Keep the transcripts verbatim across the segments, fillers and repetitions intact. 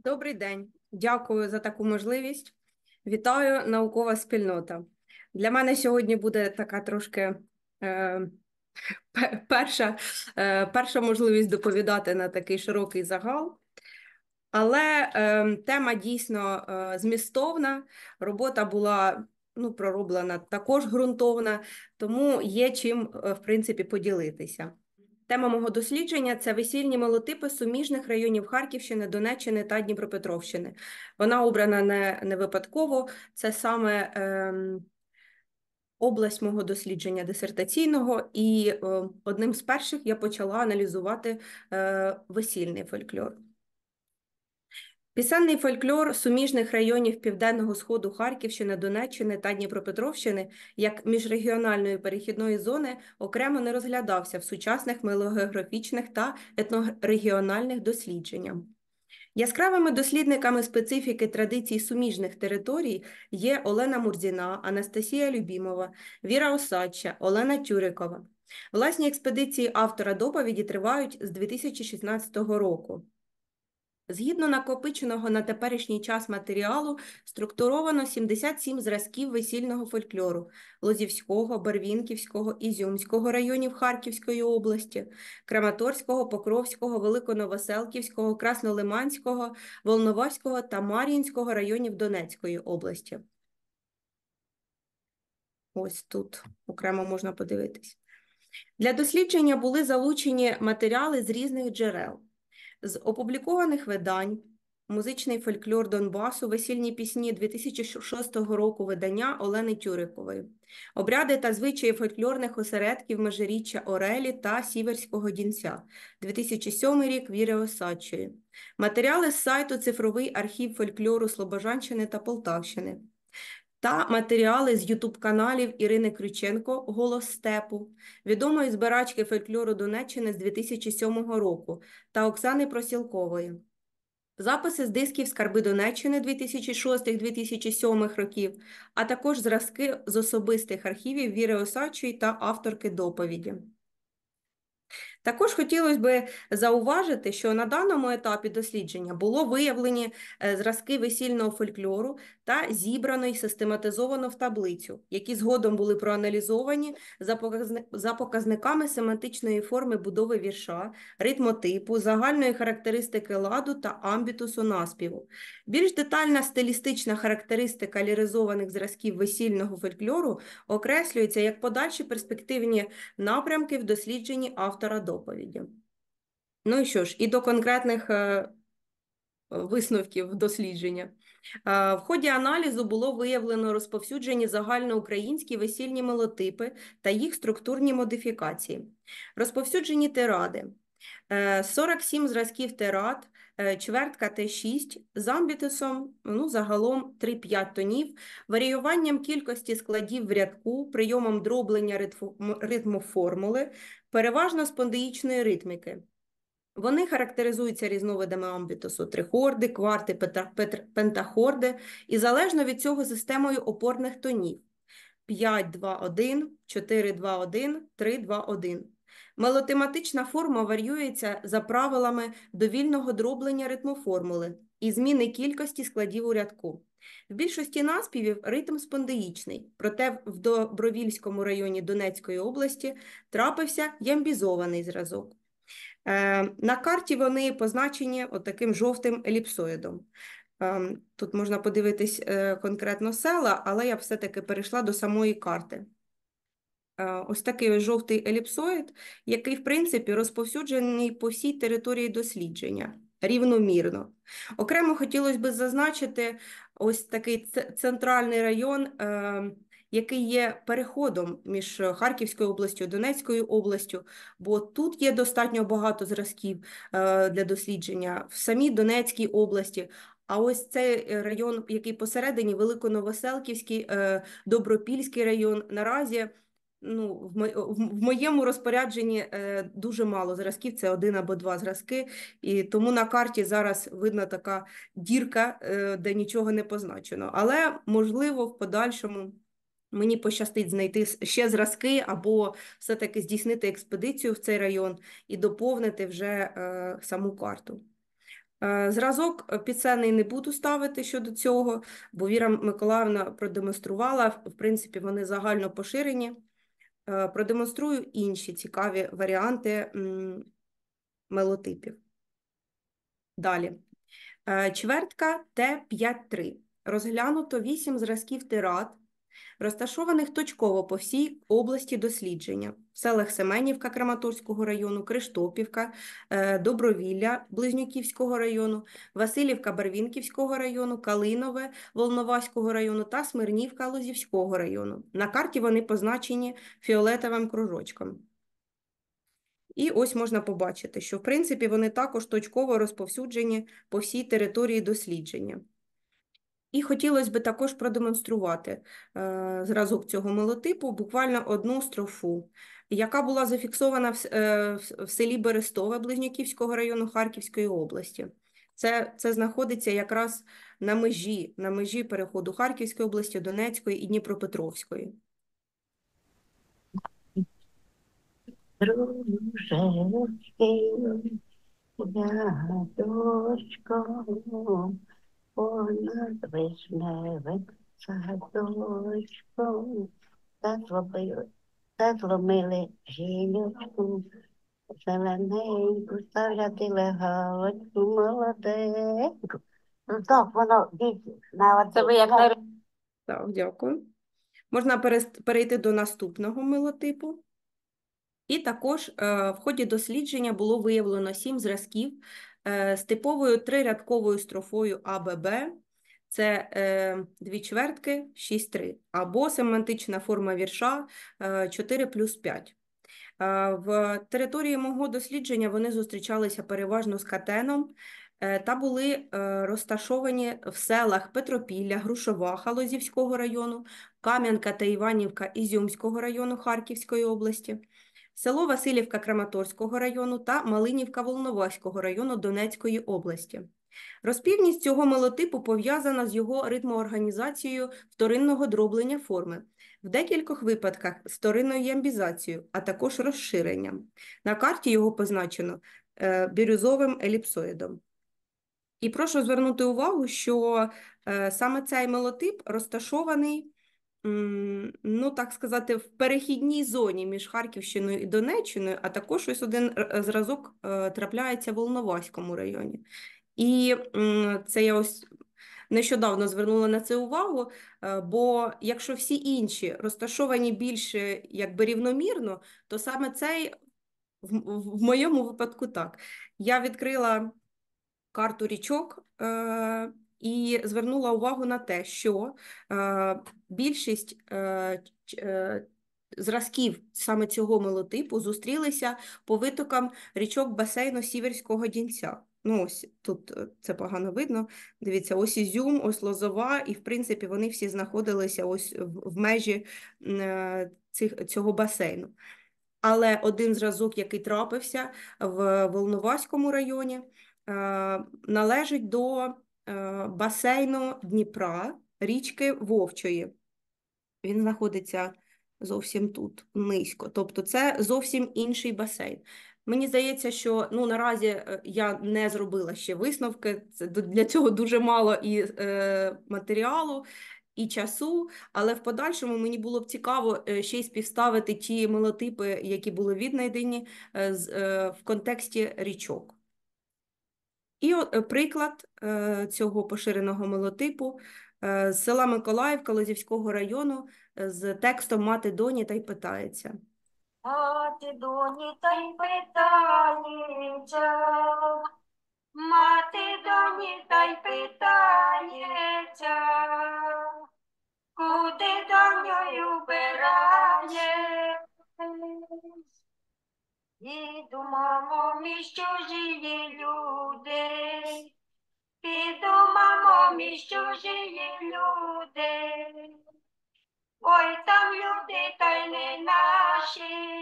Добрий день. Дякую за таку можливість. Вітаю, наукова спільнота. Для мене сьогодні буде така трошки е, перша, е, перша можливість доповідати на такий широкий загал. Але е, тема дійсно е, змістовна, робота була ну, пророблена також ґрунтовна, тому є чим, е, в принципі, поділитися. Тема мого дослідження – це весільні молотипи суміжних районів Харківщини, Донеччини та Дніпропетровщини. Вона обрана не, не випадково, це саме е, область мого дослідження дисертаційного, і е, одним з перших я почала аналізувати е, весільний фольклор. Пісенний фольклор суміжних районів Південного Сходу Харківщини, Донеччини та Дніпропетровщини як міжрегіональної перехідної зони окремо не розглядався в сучасних мелогеографічних та етнорегіональних дослідженнях. Яскравими дослідниками специфіки традицій суміжних територій є Олена Мурзіна, Анастасія Любімова, Віра Осадча, Олена Тюрикова. Власні експедиції автора доповіді тривають з дві тисячі шістнадцятого року. Згідно накопиченого на теперішній час матеріалу, структуровано сімдесят сім зразків весільного фольклору Лозівського, Барвінківського, Ізюмського районів Харківської області, Краматорського, Покровського, Великоновоселківського, Краснолиманського, Волноваського та Мар'їнського районів Донецької області. Ось тут окремо можна подивитись. Для дослідження були залучені матеріали з різних джерел. З опублікованих видань «Музичний фольклор Донбасу. Весільні пісні» дві тисячі шостого року видання Олени Тюрикової, «Обряди та звичаї фольклорних осередків Межиріччя Орелі та Сіверського Дінця» дві тисячі сьомий рік Віри Осадчої, матеріали з сайту «Цифровий архів фольклору Слобожанщини та Полтавщини» та матеріали з ютуб-каналів Ірини Крюченко «Голос степу», відомої збирачки фольклору Донеччини з дві тисячі сьомого року та Оксани Просілкової. Записи з дисків «Скарби Донеччини» дві тисячі шостий - дві тисячі сьомий років, а також зразки з особистих архівів Віри Осадчої та авторки доповіді. Також хотілося б зауважити, що на даному етапі дослідження було виявлені зразки весільного фольклору та зібрано і систематизовано в таблицю, які згодом були проаналізовані за показниками семантичної форми будови вірша, ритмотипу, загальної характеристики ладу та амбітусу наспіву. Більш детальна стилістична характеристика ліризованих зразків весільного фольклору окреслюється як подальші перспективні напрямки в дослідженні автора доповіді. Ну і що ж, і до конкретних е, висновків дослідження. Е, в ході аналізу було виявлено розповсюджені загальноукраїнські весільні мелотипи та їх структурні модифікації. Розповсюджені тиради. Е, сорок сім зразків тирад, е, чвертка Т шість, з амбітусом, ну, загалом три-п'ять тонів, варіюванням кількості складів в рядку, прийомом дроблення ритму, ритму формули, переважно спондіїчної ритміки. Вони характеризуються різновидами амбітусу: трихорди, кварти, пентахорди і залежно від цього системою опорних тонів п'ять-два-один, чотири-два-один, три-два-один. Мелотематична форма варіюється за правилами довільного дроблення ритмоформули і зміни кількості складів у рядку. В більшості наспівів ритм спондіїчний, проте в Добровільському районі Донецької області трапився ямбізований зразок. На карті вони позначені отаким жовтим еліпсоїдом. Тут можна подивитись конкретно села, але я б все-таки перейшла до самої карти. Ось такий ось жовтий еліпсоїд, який, в принципі, розповсюджений по всій території дослідження, рівномірно. Окремо хотілося б зазначити ось такий центральний район, який є переходом між Харківською областю і Донецькою областю, бо тут є достатньо багато зразків для дослідження в самій Донецькій області. А ось цей район, який посередині, Великоновоселківський, Добропільський район, наразі ну, в моєму розпорядженні дуже мало зразків, це один або два зразки, і тому на карті зараз видно така дірка, де нічого не позначено. Але, можливо, в подальшому мені пощастить знайти ще зразки або все-таки здійснити експедицію в цей район і доповнити вже саму карту. Зразок пісенний не буду ставити щодо цього, бо Віра Миколаївна продемонструвала, в принципі, вони загально поширені. Продемонструю інші цікаві варіанти мелотипів. Далі. Чвертка Т п'ять три. Розглянуто вісім зразків тирад, розташованих точково по всій області дослідження. В селах Семенівка Краматорського району, Криштопівка, Добровілля Близнюківського району, Василівка Барвінківського району, Калинове Волноваського району та Смирнівка Лозівського району. На карті вони позначені фіолетовим кружочком. І ось можна побачити, що, в принципі, вони також точково розповсюджені по всій території дослідження. І хотілося б також продемонструвати е, зразок цього мелотипу, буквально одну строфу, яка була зафіксована в, е, в селі Берестове Близнюківського району Харківської області. Це, це знаходиться якраз на межі, на межі переходу Харківської області, Донецької і Дніпропетровської. Дружечки, я дочко, понад вишневим садочком, та зломили, та зломили гілочку, зелененьку, ставляти легалочку, молоденьку. Ну так, воно, дійсно, це ви як на... Так, дякую. Можна перейти до наступного мелотипу. І також в ході дослідження було виявлено сім зразків з типовою трирядковою строфою А Б Б, це дві чвертки, шість три, або семантична форма вірша чотири плюс п'ять. В території мого дослідження вони зустрічалися переважно з катеном та були розташовані в селах Петропілля, Грушова Лозівського району, Кам'янка та Іванівка Ізюмського району Харківської області, село Василівка Краматорського району та Малинівка Волноваського району Донецької області. Розпівність цього мелотипу пов'язана з його ритмоорганізацією вторинного дроблення форми, в декількох випадках з вторинною ямбізацією, а також розширенням. На карті його позначено е, бірюзовим еліпсоїдом. І прошу звернути увагу, що е, саме цей мелотип розташований, ну, так сказати, в перехідній зоні між Харківщиною і Донеччиною, а також ось один зразок трапляється в Волноваському районі. І це я ось нещодавно звернула на це увагу, бо якщо всі інші розташовані більше якби рівномірно, то саме цей в, в моєму випадку так. Я відкрила карту річок е і звернула увагу на те, що е, більшість е, е, зразків саме цього мелотипу зустрілися по витокам річок басейну Сіверського Дінця. Ну, ось тут це погано видно. Дивіться, ось Ізюм, ось Лозова, і, в принципі, вони всі знаходилися ось в, в межі е, цих, цього басейну. Але один зразок, який трапився в Волноваському районі, належить до басейну Дніпра, річки Вовчої. Він знаходиться зовсім тут, низько. Тобто це зовсім інший басейн. Мені здається, що ну, наразі я не зробила ще висновки, це, для цього дуже мало і е, матеріалу, і часу, але в подальшому мені було б цікаво ще й співставити ті мелотипи, які були віднайдені е, е, в контексті річок. І от, приклад е, цього поширеного мелотипу е, з села Миколаївка Лозівського району з текстом «Мати доні та й питається». Мати доні та й питається, мати доні та й питається, куди донею вбираєш? Іду, мамо, між чужі люди, піду, мамо, між чужі люди. Ой, там люди, та й не наші.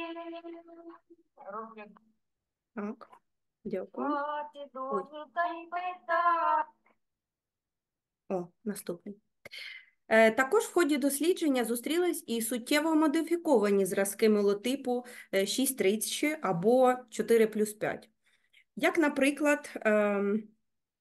Так, дякую. Мати доні та й питається. О, наступний. Е, також в ході дослідження зустрілись і суттєво модифіковані зразки мелотипу шість тридцять або чотири плюс п'ять. Як, наприклад, е,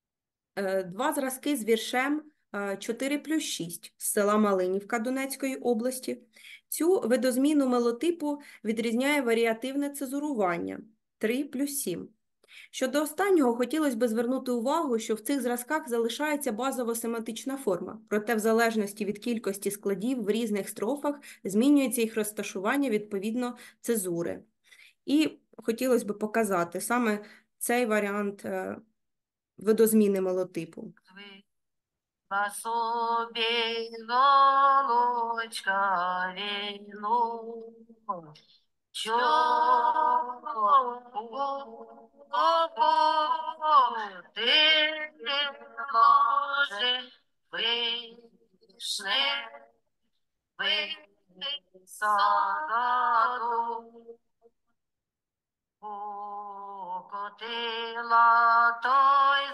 е, два зразки з віршем е, чотири плюс шість з села Малинівка Донецької області. Цю видозміну мелотипу відрізняє варіативне цезурування три плюс сім. Щодо останнього, хотілося б звернути увагу, що в цих зразках залишається базово-семантична форма, проте в залежності від кількості складів в різних строфах змінюється їх розташування відповідно цезури. І хотілося б показати саме цей варіант е, видозміни мелотипу. По собі голочка віну, чого ти може вишне висаду. Покотила той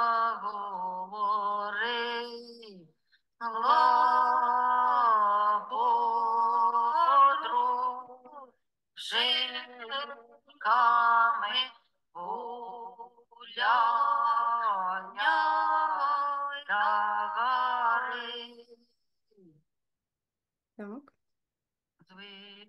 заговори, глободру жінками гуляння тагари. Так. Зви-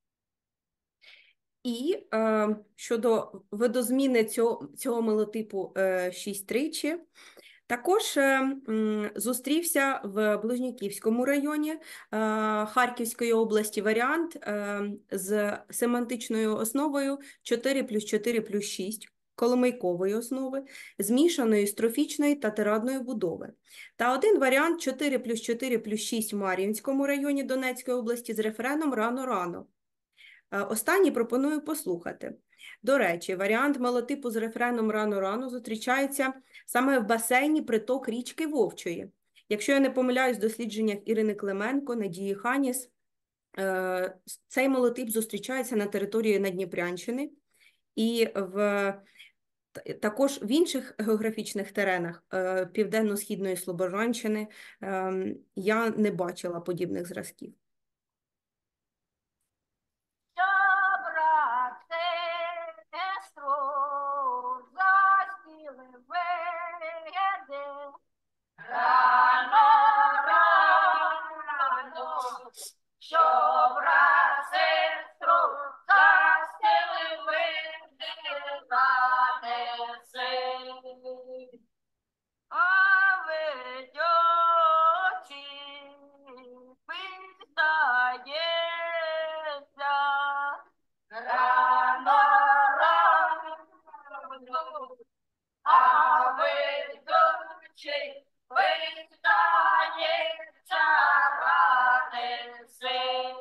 І е, щодо видозміни цього, цього мелотипу е, шість тричі, також е, м, зустрівся в Близнюківському районі е, Харківської області варіант е, з семантичною основою чотири плюс чотири плюс шість, коломийкової основи, змішаної строфічної та тирадної будови. Та один варіант чотири плюс чотири плюс шість в Мар'їнському районі Донецької області з рефреном «Рано-рано». Е, Останній пропоную послухати. До речі, варіант мелотипу з рефреном «Рано-рано» зустрічається саме в басейні приток річки Вовчої. Якщо я не помиляюсь в дослідженнях Ірини Клименко, Надії Ханіс, е, цей мелотип зустрічається на території Надніпрянщини і в також в інших географічних теренах е, Південно-Східної Слобожанщини е, я не бачила подібних зразків. Добра сестру застіли веде. Рано, рано, що брат сестру застіли веде, занесе. А ведьочі питається, рано, рано, а ведьочі питається, ранесе.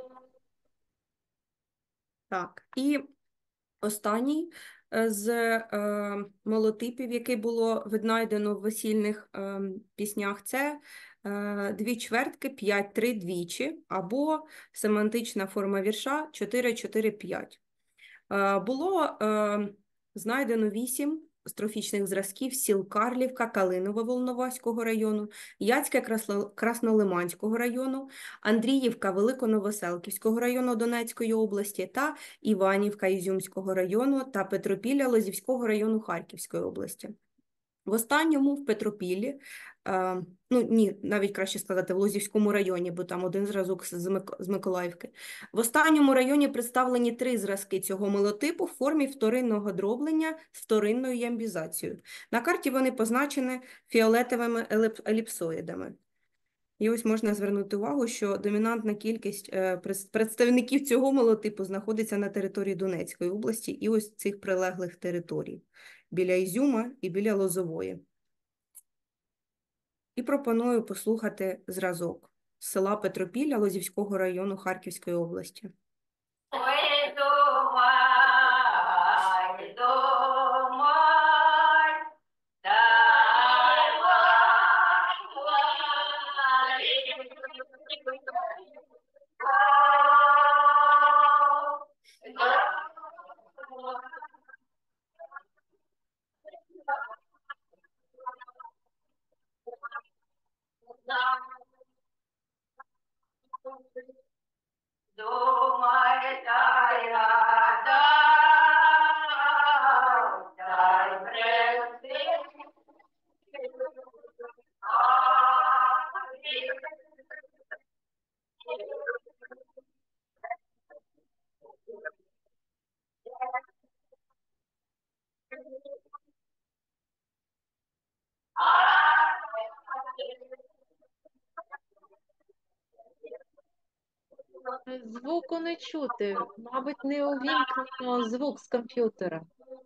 Так, і останній е, з е, мелотипів, який було віднайдено в весільних е, піснях, це е, дві чвертки п'ять три двічі або семантична форма вірша чотири чотири п'ять. Е, було е, знайдено вісім строфічних зразків сіл Карлівка, Калинове Волноваського району, Яцьке Красло- Краснолиманського району, Андріївка Великоновоселківського району Донецької області та Іванівка Ізюмського району та Петропілля Лозівського району Харківської області. В останньому в Петропіллі, е, ну ні, навіть краще сказати, в Лозівському районі, бо там один зразок з, Мик... з Миколаївки. В останньому районі представлені три зразки цього мелотипу в формі вторинного дроблення з вторинною ямбізацією. На карті вони позначені фіолетовими еліп... еліпсоїдами. І ось можна звернути увагу, що домінантна кількість е, пред- представників цього мелотипу знаходиться на території Донецької області і ось цих прилеглих територій біля Ізюма і біля Лозової. І пропоную послухати зразок з села Петропілля Лозівського району Харківської області. Ой, думай, думай, дай Думай, звуку не чути. Мабуть, не увімкнено звук з комп'ютера.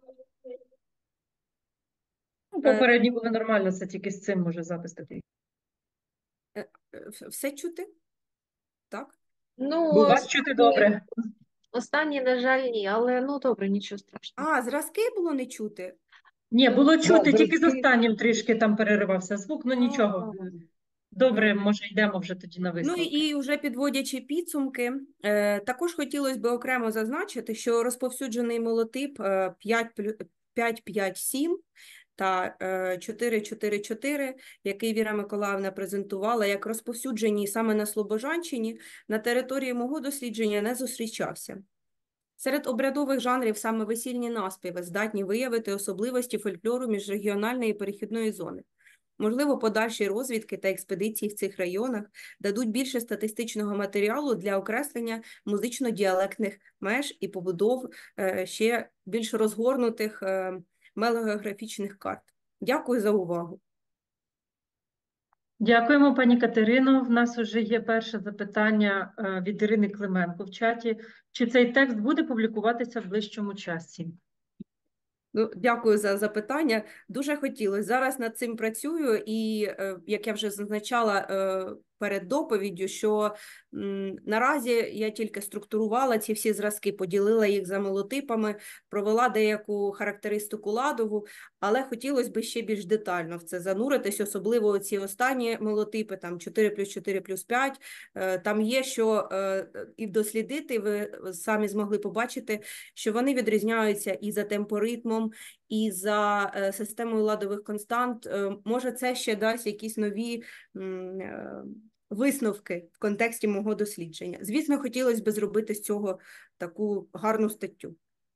Ну, Е, попередні були нормально, це тільки з цим може запис такий. е, е, Все чути? Так? Ну, Бо вас чути останній, добре. останній, на жаль, ні, але ну добре, нічого страшного. А, зразки було не чути? Ні, було чути, Да, тільки з зразки. останнім трішки там переривався звук, ну нічого. А. Добре, може йдемо вже тоді на Ну висновки. і вже підводячи підсумки, е, також хотілося б окремо зазначити, що розповсюджений молотип е, п'ять п'ять сім та е, чотири чотири чотири, який Віра Миколаївна презентувала як розповсюджені саме на Слобожанщині, на території мого дослідження не зустрічався. Серед обрядових жанрів саме весільні наспіви здатні виявити особливості фольклору міжрегіональної перехідної зони. Можливо, подальші розвідки та експедиції в цих районах дадуть більше статистичного матеріалу для окреслення музично-діалектних меж і побудов е, ще більш розгорнутих е, мелеографічних карт. Дякую за увагу. Дякуємо, пані Катерино. В нас вже є перше запитання е, від Ірини Клименко в чаті. Чи цей текст буде публікуватися в ближчому часі? Ну, дякую за запитання. Дуже хотілося. Зараз над цим працюю, і е, як я вже зазначала е, перед доповіддю, що м, наразі я тільки структурувала ці всі зразки, поділила їх за мелотипами, провела деяку характеристику ладову, але хотілося б ще більш детально в це зануритись, особливо ці останні мелотипи, там чотири плюс чотири плюс п'ять, е, там є що е, і дослідити, ви самі змогли побачити, що вони відрізняються і за темпоритмом, і за е, системою ладових констант. Е, може, це ще дасть якісь нові м, е, висновки в контексті мого дослідження. Звісно, хотілося б зробити з цього таку гарну статтю.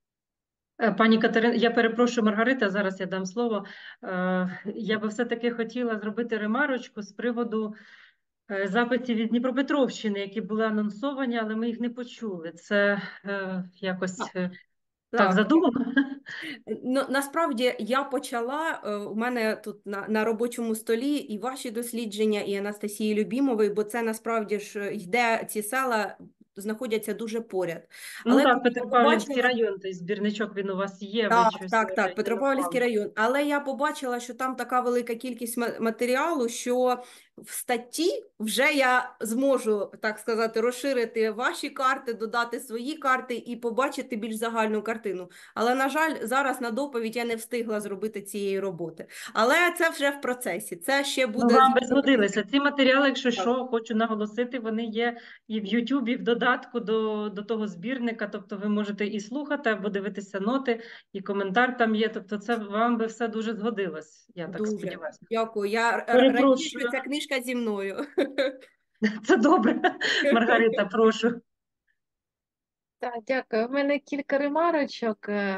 Е, Пані Катерина, я перепрошую, Маргарита, зараз я дам слово. Е, Я би все-таки хотіла зробити ремарочку з приводу е, запитів від Дніпропетровщини, які були анонсовані, але ми їх не почули. Це е, якось е, так Так, задумано? ну, насправді я почала, е, у мене тут на, на робочому столі і ваші дослідження, і Анастасії Любімової, бо це насправді ж йде, ці села знаходяться дуже поряд. Ну Але так, коли я Петропавлівський побачила, район, той збірничок, він у вас є, ви так, щось так, так, вважаєте, не Петропавлівський впали. район. Але я побачила, що там така велика кількість ма- матеріалу, що в статті вже я зможу, так сказати, розширити ваші карти, додати свої карти і побачити більш загальну картину. Але, на жаль, зараз на доповідь я не встигла зробити цієї роботи. Але це вже в процесі. Це ще Ну, буде... вам би згодилися. Ці матеріали, якщо Так. що, хочу наголосити, вони є і в Ютубі, і в додатку до, до того збірника, тобто ви можете і слухати, або дивитися ноти, і коментар там є, тобто це вам би все дуже згодилось, я так Дуже. сподіваюся. Дякую. Я р- Перепрошую. радію, що ця книжка зі мною. Це добре, Маргарита, прошу. Так, дякую. У мене кілька ремарочок, е,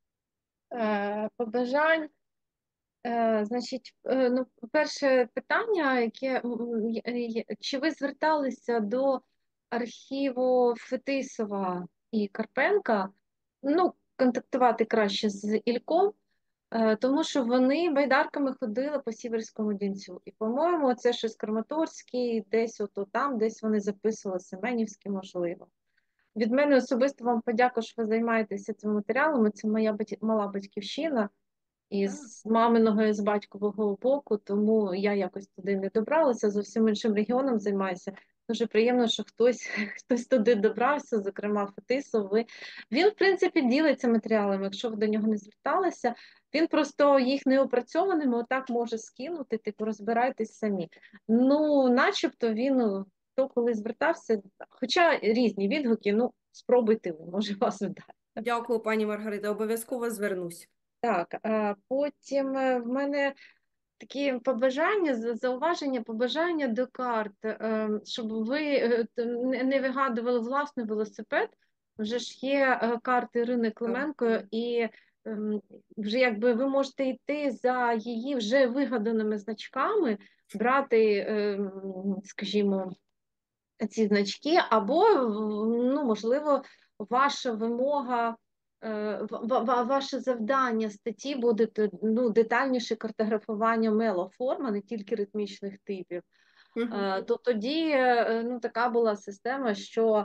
е, побажань. Е, Значить, е, ну, перше питання, яке м, м, є- є- чи ви зверталися до архіву Фетисова і Карпенка? Ну, контактувати краще з Ільком, е, тому що вони байдарками ходили по Сіверському Дінцю. І, по-моєму, це щось Краматорський, десь ото там, десь вони записували, Семенівський, можливо. Від мене особисто вам подяку, що ви займаєтеся цими матеріалами. Це моя бать- мала батьківщина із маминого і з батькового боку, тому я якось туди не добралася, зовсім іншим регіоном займаюся. Дуже приємно, що хтось, хтось туди добрався, зокрема Фетисов. Ви- Він, в принципі, ділиться матеріалами, якщо ви до нього не зверталися. Він просто їх неопрацьованими отак може скинути, типу розбирайтесь самі. Ну, начебто він, хто коли звертався, хоча різні відгуки, ну, спробуйте ви, може вас вдасться. Дякую, пані Маргарита. Обов'язково звернусь. Так, а потім е, в мене такі побажання, за- зауваження, побажання до карт, е, щоб ви е, т- не не вигадували власний велосипед. Вже ж є е, карти Ірини Клименко, і ем, вже якби ви можете йти за її вже вигаданими значками, брати, ем, скажімо, ці значки, або, ну, можливо, ваша вимога, е, ва- ва- ваше завдання статті буде ну, детальніше картографування мелоформ, а не тільки ритмічних типів. Мгм. Е, То тоді е, ну, така була система, що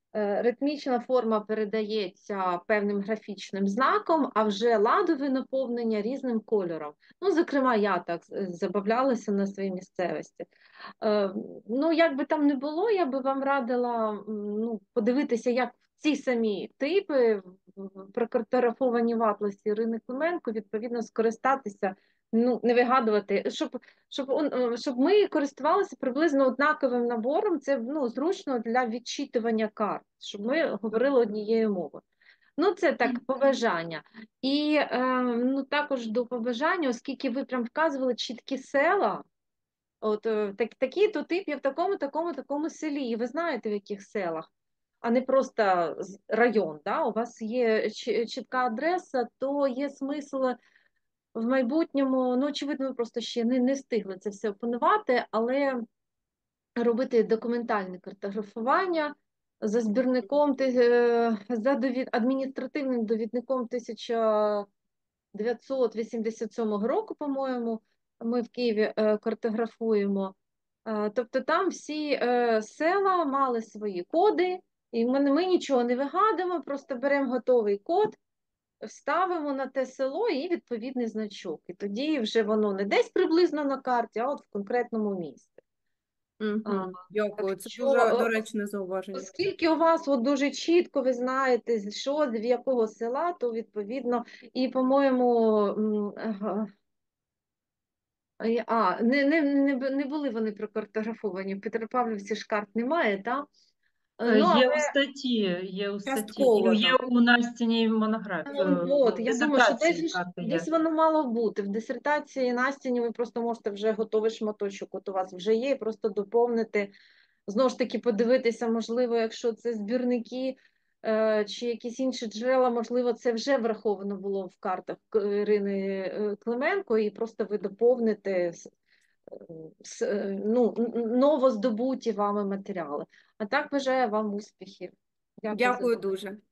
Е, Ритмічна форма передається певним графічним знаком, а вже ладове наповнення різним кольором. Ну, зокрема, я так е, забавлялася на своїй місцевості. Е, Ну, як би там не було, я би вам радила м, ну, подивитися, як ці самі типи в- в- прокартографовані в атласі Ірини Клименко, відповідно, скористатися, ну, не вигадувати, щоб, щоб, он- е, щоб ми користувалися приблизно однаковим набором, це ну, зручно для відчитування карт, щоб ми говорили однією мовою. Ну, це так, побажання. І е, ну, також до побажання, оскільки ви прям вказували чіткі села, от е, так, такий-то тип є в такому, такому, такому селі, і ви знаєте, в яких селах, а не просто з- район, да? У вас є чі- чітка адреса, то є смисл в майбутньому, ну, очевидно, ви просто ще не, не встигли це все опанувати, але робити документальне картографування за збірником, ти- е, за довід, адміністративним довідником тисяча дев'ятсот вісімдесят сьомого року, по-моєму, ми в Києві е, картографуємо. Е, Тобто там всі е, села мали свої коди, і ми, ми нічого не вигадуємо, просто беремо готовий код, ставимо на те село і відповідний значок. І тоді вже воно не десь приблизно на карті, а от в конкретному місці. А, Мгм. Дякую, так це що, дуже о- доречне зауваження. Оскільки у вас от дуже чітко ви знаєте, з- що, з якого села, то відповідно, і, по-моєму, м, ага, а, не, не, не, б- не були вони прокартографовані. В Петропавлівці ж карт немає, так? Е, Ну, Є але у статті, є у статті, Частково, і є так. у Настіній монографії, ну, от, я думаю, що десь, дисертації ж- карти десь є. воно мало бути. В дисертації Настіні ви просто можете вже готовий шматочок, от у вас вже є, і просто доповнити. Знову ж таки, подивитися, можливо, якщо це збірники е, чи якісь інші джерела, можливо, це вже враховано було в картах К- Ірини е, Клименко, і просто ви доповните с- с- е, ну, н- новоздобуті вами матеріали. А так бажаю вам успіхів. Дякую за Дякую дуже.